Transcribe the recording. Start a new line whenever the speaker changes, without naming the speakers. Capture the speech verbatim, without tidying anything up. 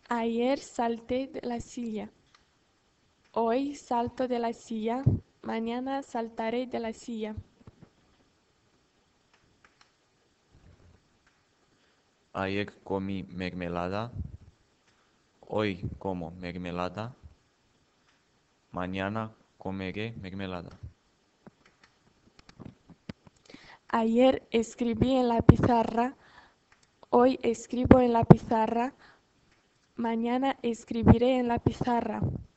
Ayer salté de la silla. Hoy salto de la silla. Mañana saltaré de la silla.
Ayer comí mermelada. Hoy como mermelada. Mañana comeré mermelada.
Ayer escribí en la pizarra. Hoy escribo en la pizarra. Mañana escribiré en la pizarra.